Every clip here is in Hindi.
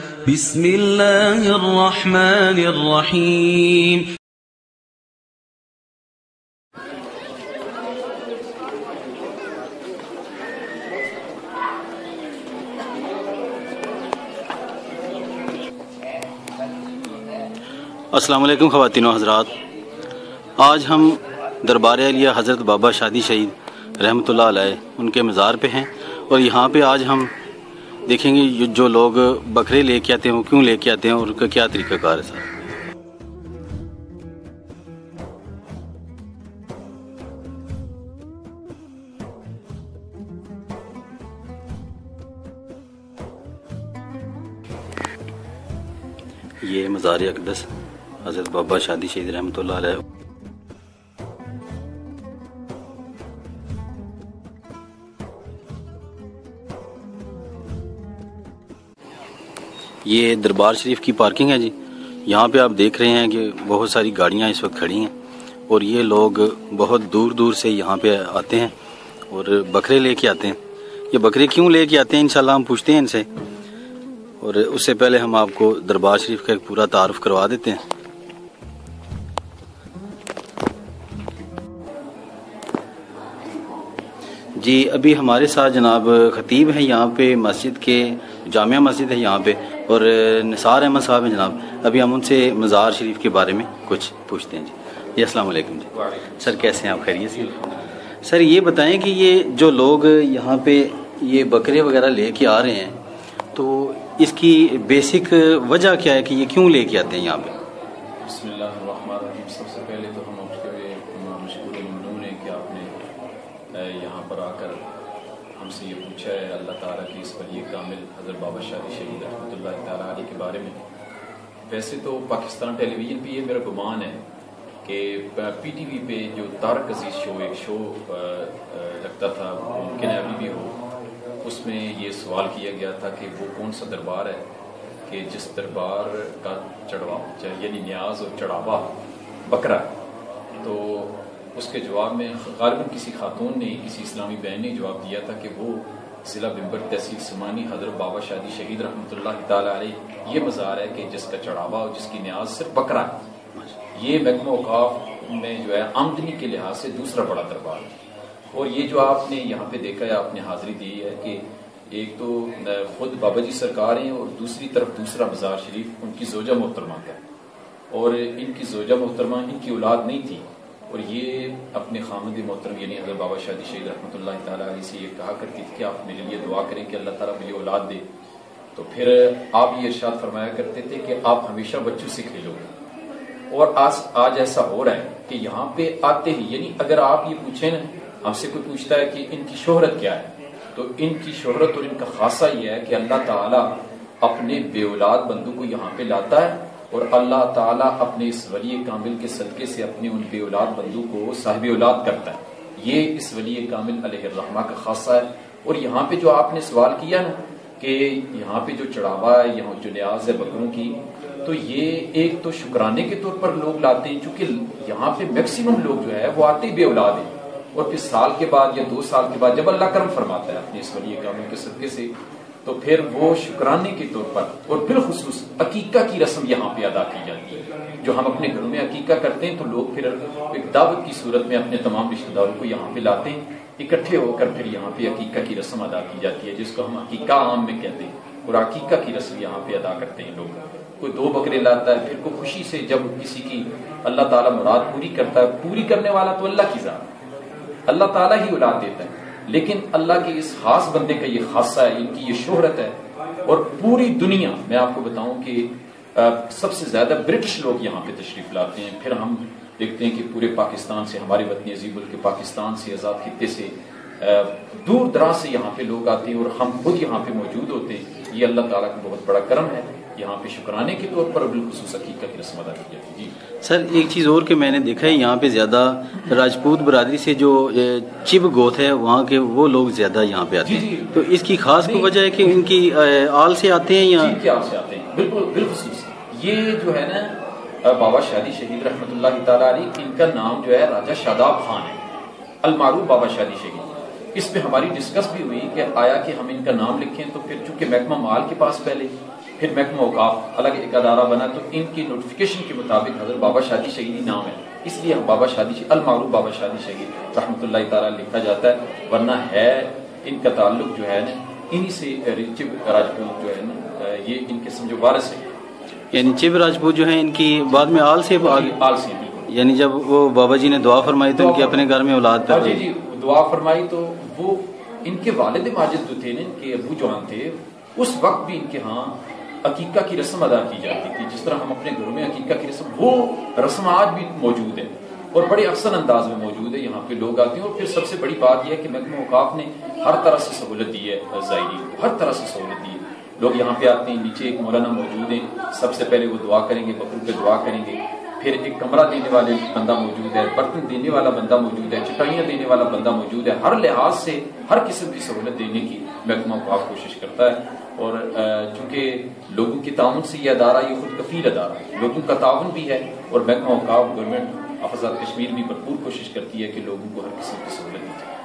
बिस्मिल्लाहिर्रहमानिर्रहीम। अस्सलाम वालेकुम ख़वातीन व हज़रात, आज हम दरबार आलिया हज़रत बाबा शादी शहीद रहमतुल्लाह अलैह उनके मज़ार पे हैं और यहाँ पे आज हम देखेंगे जो लोग बकरे लेके आते हैं वो क्यों लेके आते हैं और उनका क्या तरीक़ाकार है सर। ये मज़ार अक़दस हज़रत बाबा शादी शहीद रहमतुल्लाह अलैह। ये दरबार शरीफ की पार्किंग है जी। यहाँ पे आप देख रहे हैं कि बहुत सारी गाड़ियाँ इस वक्त खड़ी हैं और ये लोग बहुत दूर दूर से यहाँ पे आते हैं और बकरे लेके आते हैं। ये बकरे क्यों लेके आते हैं इंशाल्लाह हम पूछते हैं इनसे, और उससे पहले हम आपको दरबार शरीफ का एक पूरा तारुफ करवा देते हैं। जी अभी हमारे साथ जनाब खतीब हैं यहाँ पे मस्जिद के, जामिया मस्जिद है यहाँ पे, और निसार अहमद साहब हैं जनाब। अभी हम उनसे मज़ार शरीफ के बारे में कुछ पूछते हैं जी। अस्सलाम वालेकुम जी। सर कैसे हैं आप, खैरियत से? सर ये बताएं कि ये जो लोग यहाँ पे ये बकरे वगैरह लेके आ रहे हैं तो इसकी बेसिक वजह क्या है कि ये क्यों लेके आते हैं यहाँ पे? बिस्मिल्लाहिर्रहमानिर्रहीम। सबसे पहले तो हम आपके मशकूर ममनून हैं कि आपने यहाँ पर आकर हमसे ये पूछा है अल्लाह ताला की इस वली कामिल हज़रत बाबा शादी शहीद रहमतुल्लाह ताला अलैह के बारे में। वैसे तो पाकिस्तान टेलीविज़न पे ये मेरा गुमान है कि PTV पे जो तारक अजीज़ शो एक शो लगता था, मुमकिन है अभी भी हो, उसमें ये सवाल किया गया था कि वो कौन सा दरबार है कि जिस दरबार का चढ़वा यानी न्याज और चढ़ावा बकरा। तो उसके जवाब में गालिबन किसी खातून ने, किसी इस्लामी बहन ने जवाब दिया था कि वो ज़िला बिम्बर तहसील समानी हज़रत बाबा शादी शहीद रहमतुल्लाह ताला अलैह ये मज़ार है कि जिसका चढ़ावा और जिसकी न्याज सिर्फ बकरा है। ये महकमा औक़ाफ़ में जो है आमदनी के लिहाज से दूसरा बड़ा दरबार है। और ये जो आपने यहाँ पे देखा है, आपने हाजिरी दी है कि एक तो खुद बाबा जी सरकार हैं और दूसरी तरफ दूसरा मज़ार शरीफ उनकी जोजा मोहतरमा का, और इनकी जोजा मोहतरमा इनकी औलाद नहीं थी और ये अपने खामद मोहतरम यानी हज़रत बाबा शादी शहीद रहमतुल्लाह ताला अलैह से ये कहा करती थी कि आप मेरे लिए दुआ करें कि अल्लाह ताला मुझे औलाद दे। तो फिर आप ये इरशाद फरमाया करते थे कि आप हमेशा बच्चों से खेलोगे। और आज ऐसा हो रहा है कि यहाँ पे आते ही, यानी अगर आप ये पूछें ना, हमसे कोई पूछता है कि इनकी शोहरत क्या है, तो इनकी शोहरत और इनका खासा ये है कि अल्लाह ताला अपने बेऔलाद बंदू को यहाँ पे लाता है और अल्लाह ताला अपने इस वली कामिल के सदके से अपने उन बेऔलाद बंदू को साहिब औलाद करता है। ये इस वली कामिल अलैहिर्रहमा का खासा है। और यहाँ पे जो आपने सवाल किया ना कि यहाँ पे जो चढ़ावा है, यहाँ जो न्याज है बकरों की, तो ये एक तो शुक्राने के तौर पर लोग लाते हैं, क्योंकि यहाँ पे मैक्सिमम लोग जो है वो आते बेऔलाद हैं और फिर साल के बाद या 2 साल के बाद जब अल्लाह करम फरमाता है अपने इस वली कामिल के सदके से, तो फिर वो शुक्राने के तौर पर और बिलखुसूस अकीका की रस्म यहाँ पे अदा की जाती है। जो हम अपने घरों में अकीका करते हैं तो लोग फिर एक दावत की सूरत में अपने तमाम रिश्तेदारों को यहाँ पे लाते हैं, इकट्ठे होकर फिर यहाँ पे अकीका की रस्म अदा की जाती है, जिसको हम अकीका आम में कहते हैं। और अकीका की रस्म यहाँ पे अदा करते हैं लोग। कोई 2 बकरे लाता है, फिर कोई खुशी से जब किसी की अल्लाह ताला मुराद पूरी करता है, पूरी करने वाला तो अल्लाह की जात, अल्लाह ताला ही औलाद देता है, लेकिन अल्लाह के इस खास बंदे का ये खासा है, इनकी ये शोहरत है। और पूरी दुनिया, मैं आपको बताऊं कि सबसे ज्यादा ब्रिटिश लोग यहाँ पे तशरीफ लाते हैं। फिर हम देखते हैं कि पूरे पाकिस्तान से, हमारे वतन अजीब के पाकिस्तान से, आज़ाद खित्ते से, दूर दराज से यहाँ पे लोग आते हैं और हम खुद यहाँ पे मौजूद होते हैं। ये अल्लाह ताला का बहुत बड़ा करम है। यहाँ पे शुक्राने के तौर पर बिलखुसूस अकीका की रस्म अदा की जाती है। जी सर एक चीज़ और कि मैंने देखा है यहाँ पे ज़्यादा राजपूत बरादरी से जो चिब गोत है वहाँ के वो लोग ज़्यादा यहाँ पे आते हैं, तो इसकी खास को वजह है कि उनकी आल से आते हैं या क्या आल से आते हैं? बिल्कुल बिलखुसूस ये जो है ना बाबा शादी शहीद रहमतुल्लाह ताला अलैह, इनका नाम जो है राजा शादाब खान है, अलमारूफ बाबा शादी शहीद। इस पे हमारी डिस्कस भी हुई कि आया कि हम इनका नाम लिखें, तो फिर चूंकि महकमा माल के पास पहले फिर महकमा औकाफ अलग एक अदारा बना, तो इनकी नोटिफिकेशन के मुताबिक हज़रत बाबा शादी शहीदी नाम है, इसलिए हम बाबा शादी अल मारूफ बाबा शादी शहीद रहमतुल्लाह ताला लिखा जाता है। वरना है इनका ताल्लुक जो है ना इन्हीं से, चिब राजपूत जो है ना ये इनके समझो वारिस है, यानी चिब राजपूत जो है इनकी बाद में आल से बिल्कुल। यानी जब वो बाबा जी ने दुआ फरमाई तो इनके अपने घर में औलाद पैदा हुई। जी दुआ फरमाई तो वो इनके वालिद माजिद जो थे ना, इनके अबू जवान थे, उस वक्त भी इनके यहाँ अकीका की रस्म अदा की जाती थी। जिस तरह हम अपने घरों में अकीका की रस्म, वो रस्म आज भी मौजूद है और बड़े अहसन अंदाज में मौजूद है। यहाँ पे लोग आते हैं और फिर सबसे बड़ी बात यह है कि महकमा औकाफ ने हर तरह से सहूलत दी है, ज़ायरीन को हर तरह से सहूलत दी है। लोग यहाँ पे आते हैं, नीचे एक मौलाना मौजूद है, सबसे पहले वो दुआ करेंगे, बकरू पे दुआ करेंगे, फिर एक कमरा देने वाले बंदा मौजूद है, बर्तन देने वाला बंदा मौजूद है, चटाइयाँ देने वाला बंदा मौजूद है। हर लिहाज से हर किस्म की सहूलत देने की महकमा औकाफ कोशिश करता है। और चूंकि लोगों के ताउन से ये अदारा, ये खुद कफील अदारा है, लोगों का ताउन भी है और महकमा औकाफ गवर्नमेंट आफाज़ात कश्मीर भी भरपूर कोशिश करती है कि लोगों को हर किस्म की सहूलत दी जाए।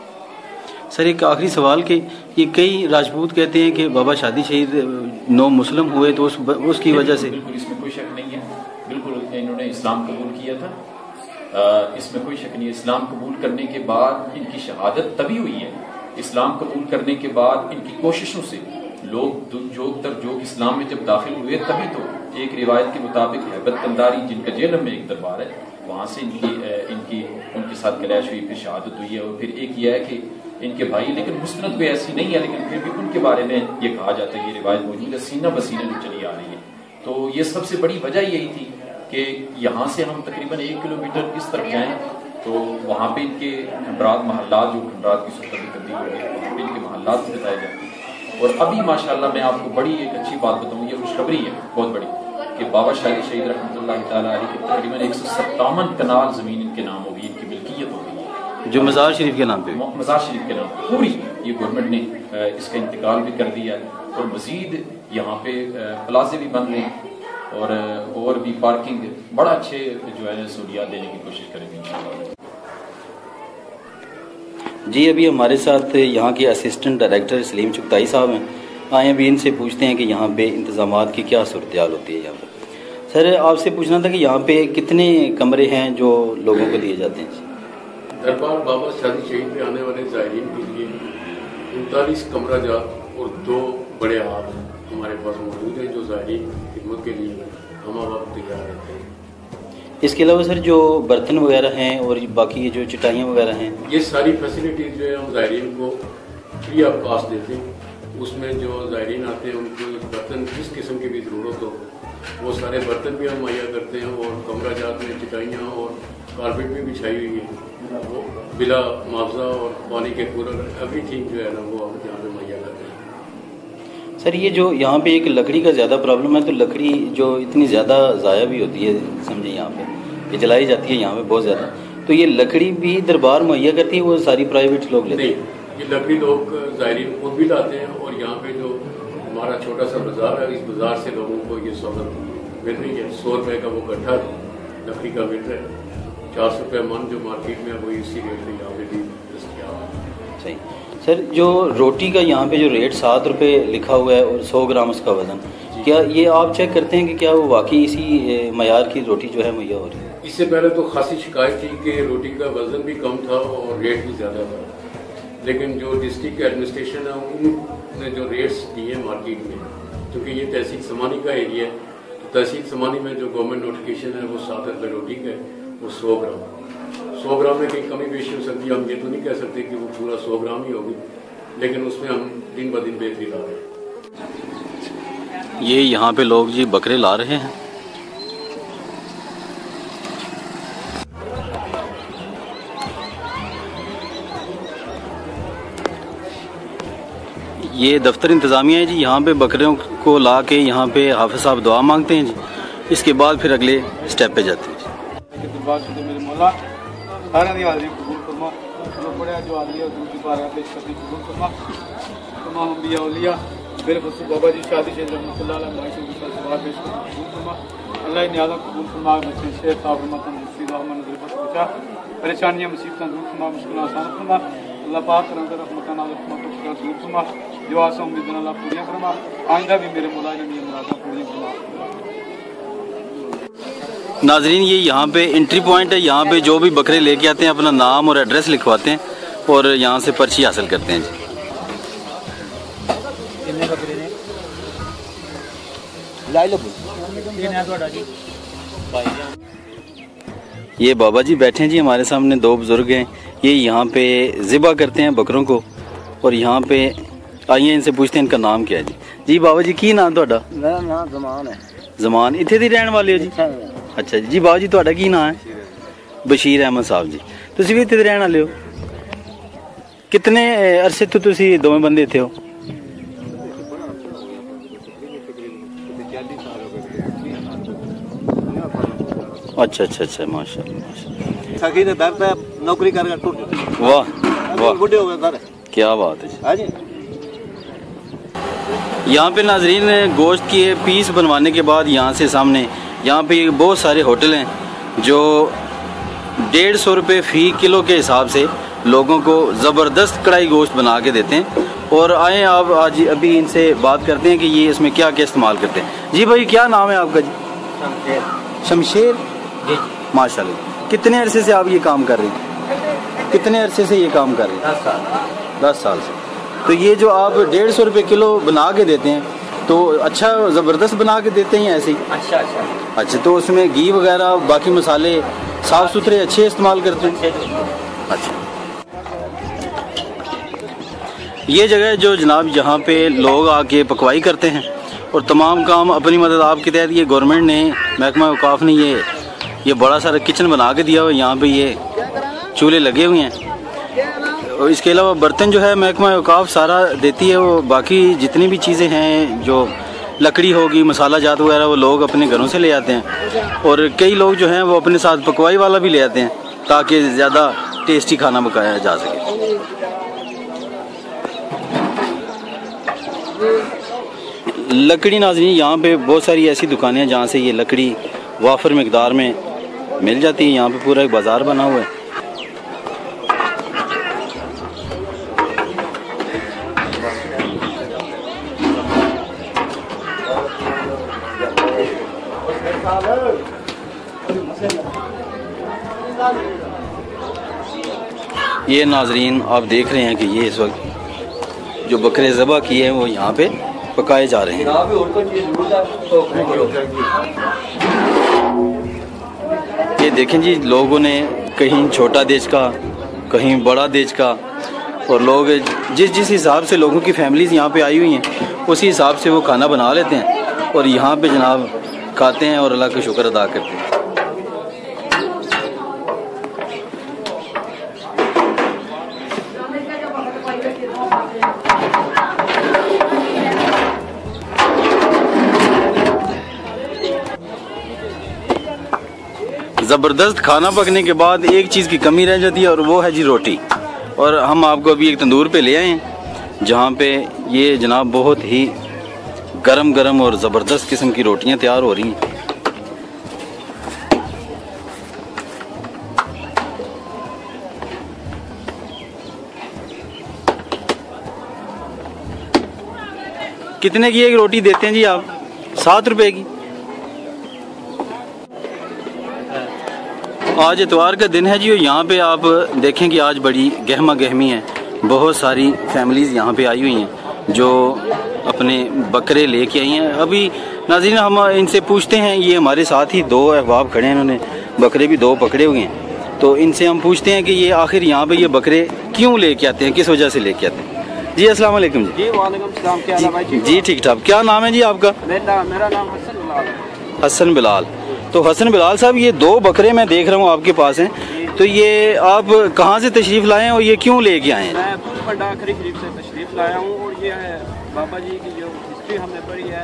सर एक आखिरी सवाल के ये कई राजपूत कहते हैं कि बाबा शादी शहीद नौ मुस्लिम हुए तो उसकी वजह से, बिल्कुल इसमें कोई शक नहीं है, बिल्कुल इन्होंने इस्लाम कबूल किया था, इसमें कोई शक नहीं है। इस्लाम कबूल करने के बाद इनकी शहादत तभी हुई है, इस्लाम कबूल करने के बाद इनकी कोशिशों से लोग जो इस्लाम में जब दाखिल हुए तभी तो एक रिवायत के मुताबिक हैबत कंदारी जिनका जेलम में एक दरबार है, वहां से इनकी उनके साथ कलैश हुई, फिर शहादत हुई है। और फिर एक यह है कि इनके भाई, लेकिन मुस्तनद भी ऐसी नहीं है, लेकिन फिर भी उनके बारे में ये कहा जाता है, ये रिवायत मौजूद है, सीना बसीना जो चली आ रही है। तो ये सबसे बड़ी वजह यही थी कि यहाँ से हम तकरीबन 1 किलोमीटर इस तरफ जाएं तो वहाँ पे इनके खंडरात महल्लात, जो खंडरात की सूरत में तब्दील हो गई, वहाँ पे इनके महल्लात बताए जाते हैं। और अभी माशाल्लाह मैं आपको बड़ी एक अच्छी बात बताऊँ, ये खुशखबरी है बहुत बड़ी कि बाबा शादी शहीद रहमतुल्लाह ताला अलैह की तकरीबन 157 कनाल जमीन इनके नाम होगी, इनकी मिल्कियत होगी, जो मज़ार शरीफ के नाम पे, मज़ार शरीफ के नाम पूरी ये गवर्नमेंट ने इसका इंतकाल भी कर दिया और मजीद यहाँ पे प्लाजे भी बन रहे हैं और भी पार्किंग बड़ा अच्छे जो है सहूलियात देने की कोशिश करेंगे इंशाअल्लाह। जी अभी हमारे साथ यहाँ के असिस्टेंट डायरेक्टर सलीम चुगताई साहब हैं, आए अभी इनसे पूछते हैं कि यहाँ पे इंतजामात की क्या सूरत हाल होती है यहाँ पर। सर आपसे पूछना था कि यहाँ पे कितने कमरे हैं जो लोगों को दिए जाते हैं? दरबार बाबा शादी शहीद पे आने वाले ज़ायरीन के लिए 39 कमरा जात और 2 बड़े हाल हमारे पास मौजूद हैं, जो ज़ायरीन खिदमत के लिए हम अब तैयार रहते हैं। इसके अलावा सर जो बर्तन वगैरह हैं और बाकी जो चटाइयाँ वगैरह हैं, ये सारी फैसिलिटीज़ जो है हम ज़ायरीन को फ्री ऑफ कॉस्ट देते हैं। उसमें जो ज़ायरीन आते हैं उनको बर्तन जिस किस्म की भी ज़रूरत हो वो सारे बर्तन भी हम मुहैया करते हैं और कमरा जात में चटाइयाँ और कारपेट भी बिछाई हुई है, वो बिला मुआवजा और पानी के कूलर एवरीथिंग जो है ना वो हम यहाँ पे मुहैया करते हैं। सर ये जो यहाँ पे एक लकड़ी का ज़्यादा प्रॉब्लम है, तो लकड़ी जो इतनी ज़्यादा ज़ाया भी होती है, समझे यहाँ पे ये जलाई जाती है यहाँ पे बहुत ज़्यादा, तो ये लकड़ी भी दरबार मुहैया करती है, वो सारी प्राइवेट लोग लेते हैं? ये लकड़ी लोग ज़ायरीन खुद भी लाते हैं और यहाँ पे जो हमारा छोटा सा बाजार है, इस बाजार से लोगों को ये सहूलत मिल रही है। 100 रुपये का वो गट्ठा लकड़ी का मीटर है, 400 रुपये मन जो मार्केट में है वो इसी रेट में यहाँ पे भी दस्तयाब है। सही सर, जो रोटी का यहाँ पे जो रेट 7 रुपये लिखा हुआ है और 100 ग्राम उसका वजन, क्या ये आप चेक करते हैं कि क्या वो वाकई इसी मयार की रोटी जो है मुहैया हो रही है? इससे पहले तो खासी शिकायत थी कि रोटी का वजन भी कम था और रेट भी ज़्यादा था, लेकिन जो डिस्ट्रिक्ट एडमिनिस्ट्रेशन है उन्होंने जो रेट्स दिए मार्केट में, क्योंकि ये तहसील समानी का एरिया है, तो तहसील समानी में जो गवर्नमेंट नोटिफिकेशन है वो 7 रुपये रोटी का है, वो 100 ग्राम में कहीं कमी पेशी हो सकती है। हम ये तो नहीं कह सकते कि वो पूरा 100 ग्राम ही होगी, लेकिन उसमें हम दिन ब दिन बेहतरी ला रहे हैं। ये यहाँ पे लोग जी बकरे ला रहे हैं। ये दफ्तर इंतज़ामिया है जी, यहाँ पे बकरियों को ला के यहाँ पे हाफिज साहब दुआ मांगते हैं जी, इसके बाद फिर अगले स्टेप पे जाते हैं। बाबा जी शादी से परेशानियाँ मुसीबत दूर फरमा, मुश्किल आसान फरमा। अल्लाह पाक करम का रहमत नाज़िल दूर फरमा, जो आसा उम्मीद अल्लाह पूरी फरमा, आइंदा भी मेरे मौला ने ये मुरादा पूरी फरमा। नाजरीन ये यहाँ पे एंट्री पॉइंट है, यहाँ पे जो भी बकरे लेके आते हैं अपना नाम और एड्रेस लिखवाते हैं और यहाँ से पर्ची हासिल करते हैं जी। ये बाबा जी बैठे हैं जी हमारे सामने, दो बुजुर्ग हैं, ये यहाँ पे ज़िबा करते हैं बकरों को और यहाँ पे आइए इनसे पूछते हैं इनका नाम क्या है जी। जी बाबा जी की नाम ਤੁਹਾਡਾ? मेरा नाम जमान है। जमान इत्थे दी रहने वाले हो जी? अच्छा जी बाबा जी ਤੁਹਾਡਾ ਕੀ नाम है? बशीर अहमद साहब जी, ਤੁਸੀਂ ਵੀ ਇੱਥੇ ਦੇ ਰਹਿਣ ਵਾਲੇ ਹੋ? कितने अरसे तो ਤੁਸੀਂ ਦੋਵੇਂ ਬੰਦੇ ਇੱਥੇ ਹੋ? अच्छा अच्छा अच्छा माशाल्लाह सखी ने दर्द है, नौकरी करके टूट वाह वाह बुढ़े हो गए सर। क्या बात है। हाँ जी। यहाँ पे नाजरीन गोश्त के पीस बनवाने के बाद यहाँ से सामने यहाँ पे बहुत सारे होटल हैं जो 150 रुपये फ़ी किलो के हिसाब से लोगों को ज़बरदस्त कढ़ाई गोश्त बना के देते हैं। और आए आप आज अभी इनसे बात करते हैं कि ये इसमें क्या क्या इस्तेमाल करते हैं। जी भाई क्या नाम है आपका जी? शमशेर जी। माशाल्लाह कितने अरसे से आप ये काम कर रहे हैं? कितने अरसे से ये काम कर रहे हैं? 10 साल से। तो ये जो आप 150 रुपये किलो बना के देते हैं तो अच्छा ज़बरदस्त बना के देते हैं ऐसे ही? अच्छा तो उसमें घी वगैरह बाकी मसाले साफ़ सुथरे अच्छे इस्तेमाल करते हैं? अच्छा ये जगह जो जनाब यहाँ पे लोग आके पकवाई करते हैं और तमाम काम अपनी मदद आपके तहत ये गवर्नमेंट ने महकमा औकाफ ने ये बड़ा सारा किचन बना के दिया हुआ है। यहाँ पे ये चूल्हे लगे हुए हैं और इसके अलावा बर्तन जो है महकमा औकाफ सारा देती है। वो बाकी जितनी भी चीज़ें हैं जो लकड़ी होगी मसाला जात वगैरह वो लोग अपने घरों से ले आते हैं और कई लोग जो हैं वो अपने साथ पकवाई वाला भी ले आते हैं ताकि ज़्यादा टेस्टी खाना पकाया जा सके। लकड़ी नाज़रीन यहाँ पे बहुत सारी ऐसी दुकानें हैं जहाँ से ये लकड़ी वाफर मिकदार में मिल जाती है। यहाँ पे पूरा एक बाज़ार बना हुआ है। ये नाज़रीन आप देख रहे हैं कि ये इस वक्त जो बकरे ज़बा किए हैं वो यहाँ पे पकाए जा रहे हैं। ये देखें जी लोगों ने कहीं छोटा देश का कहीं बड़ा देश का और लोग जिस हिसाब से लोगों की फैमिलीज़ यहाँ पे आई हुई हैं उसी हिसाब से वो खाना बना लेते हैं और यहाँ पे जनाब खाते हैं और अल्लाह का शुक्र अदा करते हैं। ज़बरदस्त खाना पकने के बाद एक चीज़ की कमी रह जाती है और वो है जी रोटी। और हम आपको अभी एक तंदूर पे ले आए हैं जहाँ पे ये जनाब बहुत ही गरम गरम और ज़बरदस्त किस्म की रोटियाँ तैयार हो रही हैं। कितने की एक रोटी देते हैं जी आप? 7 रुपए की। आज इतवार का दिन है जी और यहाँ पे आप देखें कि आज बड़ी गहमा गहमी है। बहुत सारी फैमिलीज़ यहाँ पे आई हुई हैं जो अपने बकरे लेके आई हैं। अभी नाज़रीन हम इनसे पूछते हैं, ये हमारे साथ ही 2 अहबाब खड़े हैं, इन्होंने बकरे भी 2 पकड़े हुए हैं। तो इनसे हम पूछते हैं कि ये आखिर यहाँ पे ये बकरे क्यों लेके आते हैं, किस वजह से लेके आते हैं। जी अस्सलाम वालेकुम जी। जी वालेकुम सलाम। क्या हाल है भाई? जी ठीक ठाक। क्या नाम है जी आपका? मेरा नाम हसन बिलाल है। हसन बिलाल। तो हसन बिलाल साहब ये 2 बकरे मैं देख रहा हूँ आपके पास हैं, तो ये आप कहाँ से तशरीफ़ लाए हैं और ये क्यों लेके आए हैं? मैं फुलपड्डा खरीफ से तशरीफ़ लाया हूँ और ये है बाबा जी की जो हिस्ट्री हमने पढ़ी है।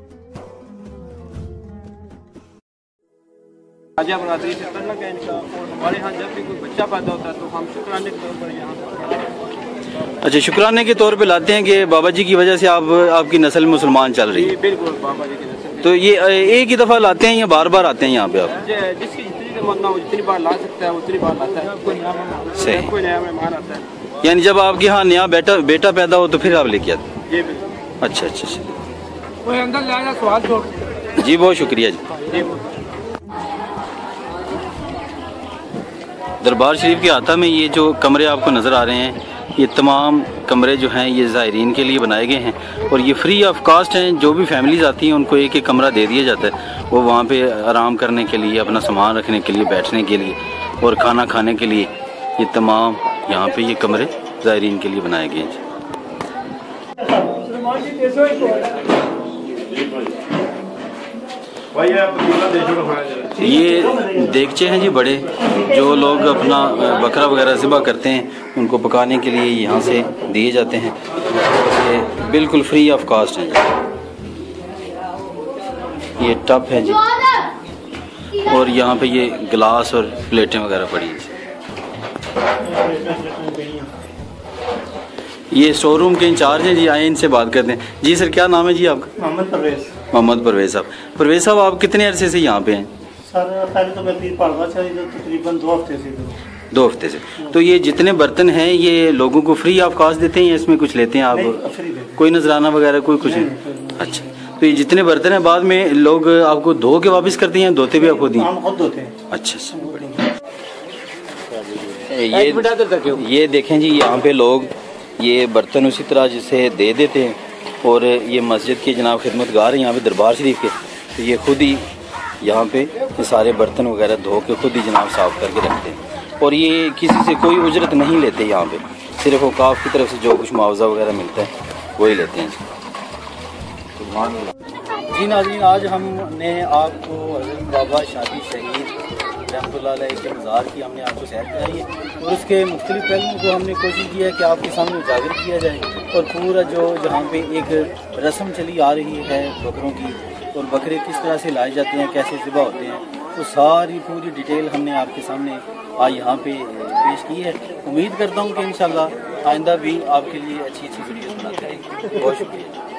राजा बरादरी से तल्लुक़ है इनका और हमारे यहाँ जब भी कोई बच्चा पैदा होता है तो हम शुक्राने के तौर पर यहाँ। अच्छा शुक्राने के तौर पे लाते हैं कि बाबा जी की वजह से आपकी नस्ल मुसलमान चल रही है। बिल्कुल बाबा जी की नस्ल। तो ये एक ही दफ़ा लाते हैं या बार बार आते हैं यहाँ पे आप? जिसकी जितनी मन ना हो जितनी बार ला सकता है उतनी बार लाता है। कोई नया मेहमान आता है यानी जब आपके यहाँ नया बेटा पैदा हो तो फिर आप लेके आते? जी अच्छा अच्छा अच्छा, कोई अंदर ले आया सवाल छोड़। जी बहुत शुक्रिया जी। दरबार शरीफ के आता में ये जो कमरे आपको नज़र आ रहे हैं, ये तमाम कमरे जो हैं ये ज़ायरीन के लिए बनाए गए हैं और ये फ्री ऑफ कास्ट हैं। जो भी फैमिलीज़ आती हैं उनको एक एक कमरा दे दिया जाता है, वो वहाँ पे आराम करने के लिए, अपना सामान रखने के लिए, बैठने के लिए और खाना खाने के लिए ये तमाम यहाँ पे ये कमरे ज़ायरीन के लिए बनाए गए हैं। ये देगचे हैं जी बड़े, जो लोग अपना बकरा वगैरह ज़िबा करते हैं उनको पकाने के लिए यहाँ से दिए जाते हैं। ये बिल्कुल फ्री ऑफ कास्ट हैं जी। ये टप है जी और यहाँ पे ये गिलास और प्लेटें वगैरह पड़ी हैं। ये शोरूम के इंचार्ज हैं जी, आए इनसे बात करते हैं। जी सर, क्या नाम है जी आपका? मोहम्मद परवेज। मोहम्मद परवेज साहब। परवेज साहब, आप कितने अरसे से यहाँ पे हैं? सर पहले तो मैं पीर पाड़वा से तकरीबन 2 हफ्ते से। 2 हफ्ते से। तो ये जितने बर्तन हैं ये लोगों को फ्री ऑफ कास्ट देते हैं या इसमें कुछ लेते हैं आप? फ्री देते हैं। कोई नजराना वगैरह कोई कुछ नहीं? अच्छा, तो ये जितने बर्तन हैं बाद में लोग आपको धो के वापस करते हैं, धोते भी आप खुद ही? हम खुद धोते हैं। अच्छा, ये देखें जी, यहाँ पे लोग ये बर्तन उसी तरह जिसे दे देते हैं और ये मस्जिद की जनाब खिदमतगार हैं यहाँ पे दरबार शरीफ के, तो ये खुद ही यहाँ पे ये सारे बर्तन वगैरह धो के खुद ही जनाब साफ करके रखते हैं और ये किसी से कोई उजरत नहीं लेते यहाँ पे, सिर्फ औकाफ की तरफ से जो कुछ मुआवजा वगैरह मिलता है वही लेते हैं। जी नाज़रीन, आज हमने आपको हज़रत बाबा शादी शहीद रहमतुल्लाह अलैह के मज़ार की हमने आपको सैर कराई है और उसके मुख्तलिफ पहलुओं को हमने कोशिश की है कि आपके सामने उजागर किया जाए और पूरा जो जहाँ पे एक रस्म चली आ रही है बकरों की और बकरे किस तरह से लाए जाते हैं, कैसे ज़िबा होते हैं, तो सारी पूरी डिटेल हमने आपके सामने आज यहाँ पे पेश की है। उम्मीद करता हूँ कि इंशाल्लाह आइंदा भी आपके लिए अच्छी वीडियोस बनाते रहेंगे। बहुत शुक्रिया।